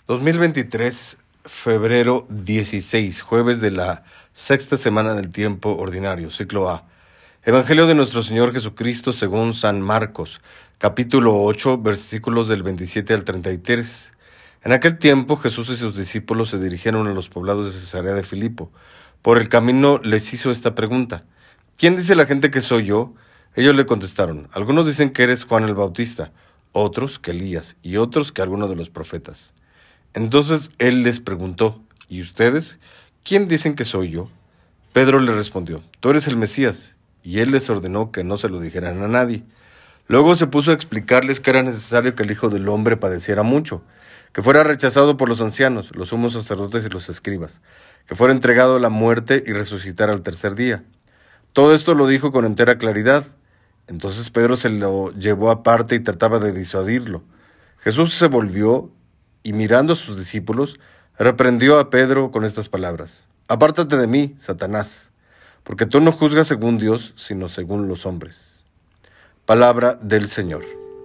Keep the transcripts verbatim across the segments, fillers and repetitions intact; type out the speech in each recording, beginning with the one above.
dos mil veintitrés, febrero dieciséis, jueves de la sexta semana del tiempo ordinario, ciclo A. Evangelio de nuestro Señor Jesucristo según San Marcos, capítulo ocho, versículos del veintisiete al treinta y tres. En aquel tiempo Jesús y sus discípulos se dirigieron a los poblados de Cesarea de Filipo. Por el camino les hizo esta pregunta: ¿quién dice la gente que soy yo? Ellos le contestaron: algunos dicen que eres Juan el Bautista, otros que Elías, y otros que alguno de los profetas. Entonces él les preguntó: ¿y ustedes? ¿Quién dicen que soy yo? Pedro le respondió: tú eres el Mesías. Y él les ordenó que no se lo dijeran a nadie. Luego se puso a explicarles que era necesario que el Hijo del Hombre padeciera mucho, que fuera rechazado por los ancianos, los sumos sacerdotes y los escribas, que fuera entregado a la muerte y resucitara al tercer día. Todo esto lo dijo con entera claridad. Entonces Pedro se lo llevó aparte y trataba de disuadirlo. Jesús se volvió y, mirando a sus discípulos, reprendió a Pedro con estas palabras: apártate de mí, Satanás, porque tú no juzgas según Dios, sino según los hombres. Palabra del Señor.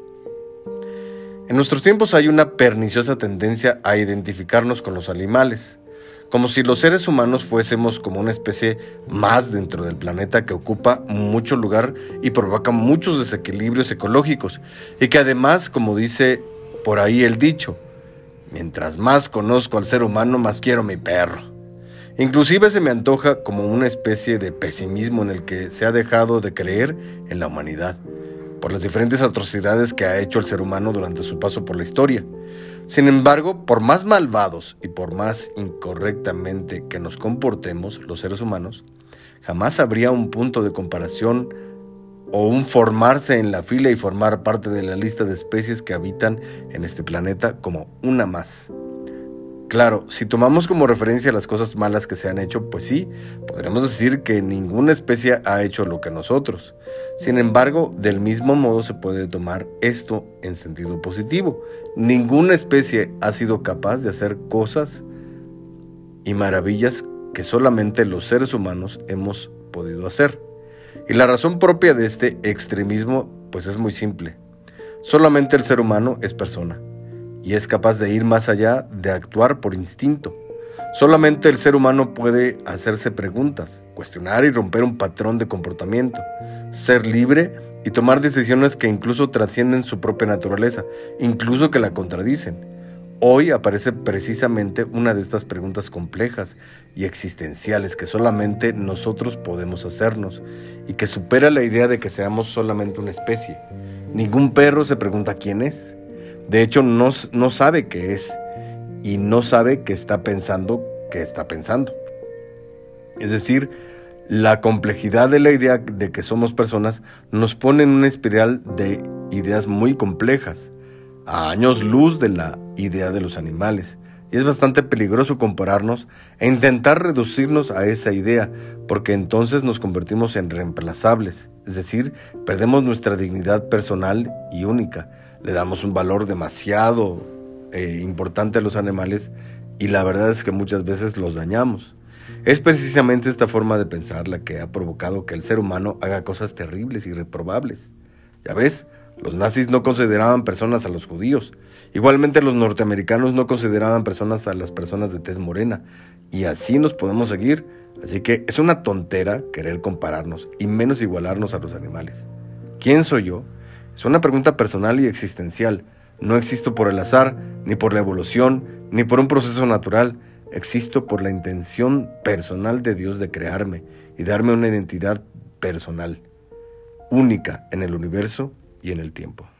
En nuestros tiempos hay una perniciosa tendencia a identificarnos con los animales, como si los seres humanos fuésemos como una especie más dentro del planeta que ocupa mucho lugar y provoca muchos desequilibrios ecológicos, y que además, como dice por ahí el dicho, mientras más conozco al ser humano, más quiero mi perro. Inclusive se me antoja como una especie de pesimismo en el que se ha dejado de creer en la humanidad, por las diferentes atrocidades que ha hecho el ser humano durante su paso por la historia. Sin embargo, por más malvados y por más incorrectamente que nos comportemos los seres humanos, jamás habría un punto de comparación o un formarse en la fila y formar parte de la lista de especies que habitan en este planeta como una más. Claro, si tomamos como referencia las cosas malas que se han hecho, pues sí, podremos decir que ninguna especie ha hecho lo que nosotros. Sin embargo, del mismo modo se puede tomar esto en sentido positivo. Ninguna especie ha sido capaz de hacer cosas y maravillas que solamente los seres humanos hemos podido hacer. Y la razón propia de este extremismo, pues es muy simple. Solamente el ser humano es persona y es capaz de ir más allá de actuar por instinto. Solamente el ser humano puede hacerse preguntas, cuestionar y romper un patrón de comportamiento, ser libre y tomar decisiones que incluso trascienden su propia naturaleza, incluso que la contradicen. Hoy aparece precisamente una de estas preguntas complejas y existenciales que solamente nosotros podemos hacernos y que supera la idea de que seamos solamente una especie. Ningún perro se pregunta quién es. De hecho, no, no sabe qué es y no sabe que está pensando que está pensando. Es decir, la complejidad de la idea de que somos personas nos pone en una espiral de ideas muy complejas, a años luz de la idea de los animales. Y es bastante peligroso compararnos e intentar reducirnos a esa idea, porque entonces nos convertimos en reemplazables, es decir, perdemos nuestra dignidad personal y única. Le damos un valor demasiado eh, importante a los animales y la verdad es que muchas veces los dañamos. Es precisamente esta forma de pensar la que ha provocado que el ser humano haga cosas terribles y reprobables. Ya ves, los nazis no consideraban personas a los judíos. Igualmente los norteamericanos no consideraban personas a las personas de tez morena. Y así nos podemos seguir. Así que es una tontera querer compararnos y menos igualarnos a los animales. ¿Quién soy yo? Es una pregunta personal y existencial. No existo por el azar, ni por la evolución, ni por un proceso natural. Existo por la intención personal de Dios de crearme y darme una identidad personal, única en el universo y en el tiempo.